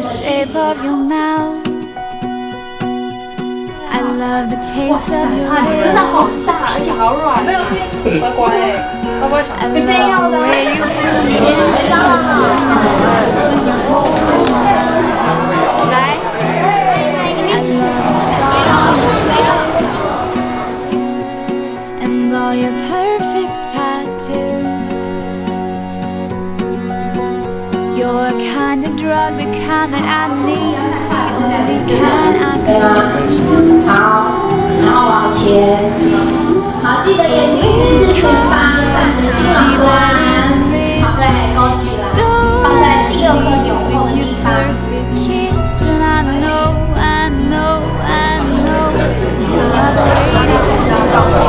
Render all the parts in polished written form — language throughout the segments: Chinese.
shape of your mouth. I love the taste of your lips. 真的好大，而且好软。没有乖乖，乖乖想。 I love the way you pull me into your heart when you hold me down. 来， I love the scar on your chest and all your perfect tattoos. You're a kind of drug, the kind that I need, the only kind I could choose. 好，然后往前，好，记得眼睛直视前方，看着新郎官，好，对，勾起来，放在第二颗纽扣的地方。 And I know, I know, I know you're not waiting for.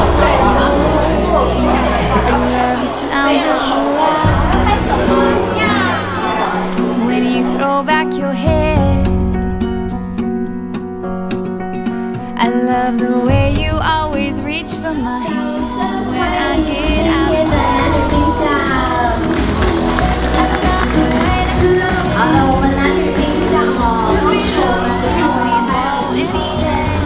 I love the sound of your laugh when you throw back your head. I love the way you always reach for my hand when I get out of bed. 好了，我们男女冰箱哦，都是我们的助理还有谢谢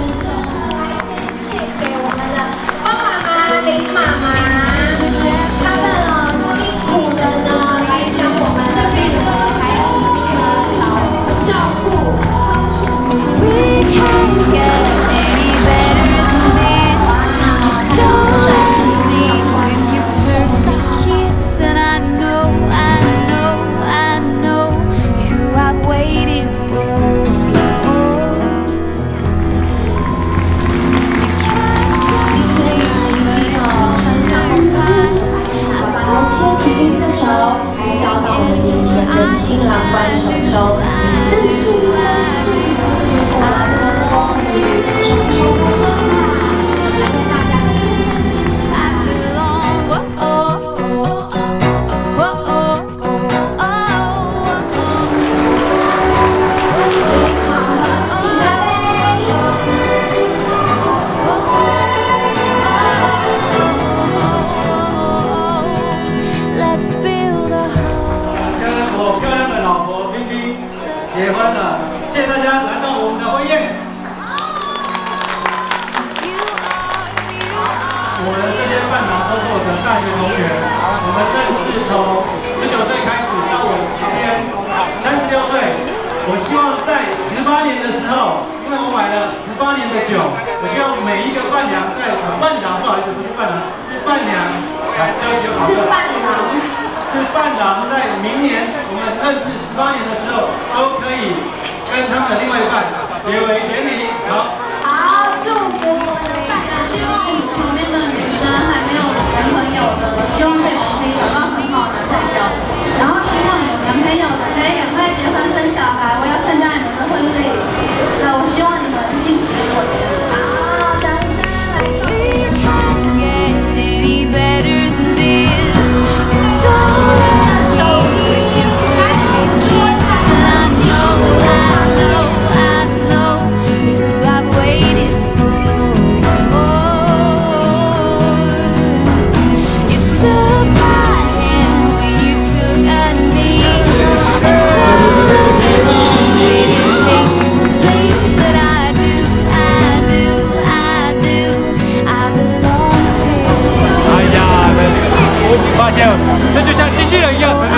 给我们的方妈妈、林妈妈，他们哦辛苦的呢来将我们的病人还有你的照顾。 We can't get any better than this. You stole me with your perfect kiss, and I know, I know, I know who I've waited for. You captured me, but it's no surprise. I 把牵起冰的手，交到我们眼前的新郎官手中，这是一个幸福又难得的风雨，重重的温暖，来为大家的见证庆祝。 I belong. Oh, oh, oh, oh, oh, oh, oh, oh. 请干杯！ Let's build a home. 跟我漂亮的老婆冰冰结婚了，谢谢大家来到我们的婚宴。 'Cause you are. 我们这些伴郎都是我的大学同学，我们认识从19岁开始到我今天36岁。我希望在18年的时候，因为我买了18年的酒，我希望每一个伴娘在伴郎，不好意思，不是伴郎，是伴娘，对不起，好是伴郎。 是伴郎在明年我们认识18年的时候，都可以跟他们的另外一半结为连理。好， 好，祝福我们的伴郎。 希望旁边的女生还没有男朋友的，希望这个可以找到很好的男朋友。然后希望有男朋友的可以赶快结婚生小孩，我要参加你们的婚礼。那我希望你们幸福过年。 好，掌声来鼓励。 We can't get any better than this. You stole me with your perfect kiss, and I know, I know, I know who I've waited for. You took my hand when you took a knee, and I waited patiently, but I do, I do, I do, I belong to you. 哎呀，我已经发现，这就像机器人一样。